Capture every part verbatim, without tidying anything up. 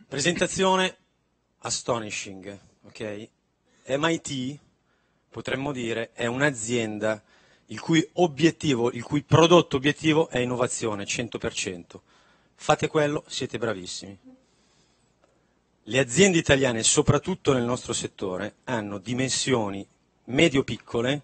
Presentazione astonishing, ok? M I T, potremmo dire, è un'azienda il cui obiettivo, il cui prodotto obiettivo è innovazione, cento per cento. Fate quello, siete bravissimi. Le aziende italiane, soprattutto nel nostro settore, hanno dimensioni medio-piccole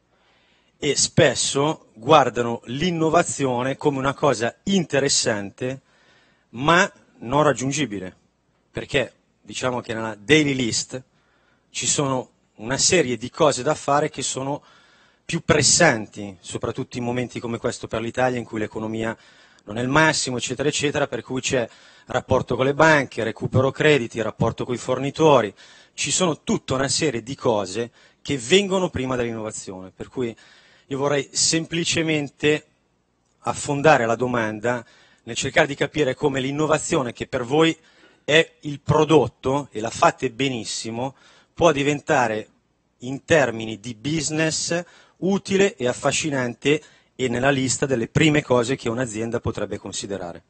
e spesso guardano l'innovazione come una cosa interessante, ma non raggiungibile, perché diciamo che nella daily list ci sono una serie di cose da fare che sono più pressanti, soprattutto in momenti come questo per l'Italia, in cui l'economia non è il massimo, eccetera, eccetera, per cui c'è rapporto con le banche, recupero crediti, rapporto con i fornitori, ci sono tutta una serie di cose che vengono prima dell'innovazione, per cui io vorrei semplicemente affondare la domanda nel cercare di capire come l'innovazione, che per voi è il prodotto, e la fate benissimo, può diventare in termini di business utile e affascinante e nella lista delle prime cose che un'azienda potrebbe considerare.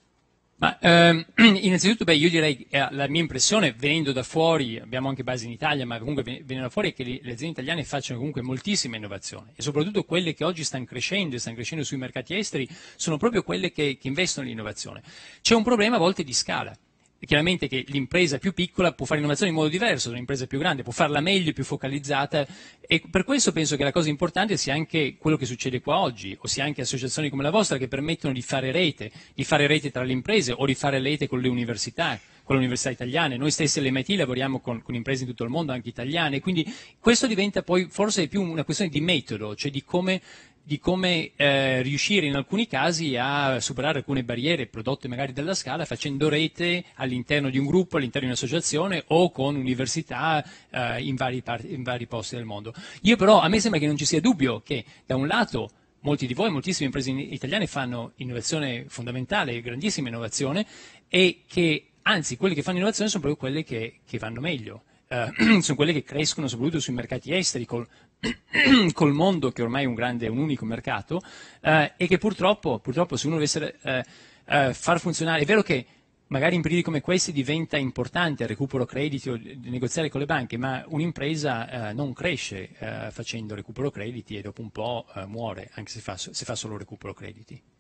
Ma ehm, innanzitutto, beh, io direi, eh, la mia impressione, venendo da fuori, abbiamo anche base in Italia, ma comunque venendo da fuori, è che le, le aziende italiane facciano comunque moltissima innovazione, e soprattutto quelle che oggi stanno crescendo e stanno crescendo sui mercati esteri sono proprio quelle che, che investono nell'innovazione. C'è un problema a volte di scala. Chiaramente che l'impresa più piccola può fare innovazione in modo diverso dall'impresa più grande, può farla meglio, più focalizzata, e per questo penso che la cosa importante sia anche quello che succede qua oggi, ossia anche associazioni come la vostra che permettono di fare rete, di fare rete tra le imprese o di fare rete con le università, con le università italiane. Noi stessi all'M I T lavoriamo con, con imprese in tutto il mondo, anche italiane, quindi questo diventa poi forse più una questione di metodo, cioè di come di come eh, riuscire in alcuni casi a superare alcune barriere prodotte magari dalla Scala facendo rete all'interno di un gruppo, all'interno di un'associazione o con università eh, in, vari parti, in vari posti del mondo. Io però, a me sembra che non ci sia dubbio che da un lato molti di voi, moltissime imprese italiane fanno innovazione fondamentale, grandissima innovazione, e che anzi quelle che fanno innovazione sono proprio quelle che, che vanno meglio. Uh, sono quelle che crescono soprattutto sui mercati esteri col, col mondo che ormai è un grande, un unico mercato uh, e che purtroppo, purtroppo se uno dovesse uh, uh, far funzionare, è vero che magari in periodi come questi diventa importante il recupero crediti o negoziare con le banche, ma un'impresa uh, non cresce uh, facendo recupero crediti e dopo un po' uh, muore anche se fa, se fa solo recupero crediti.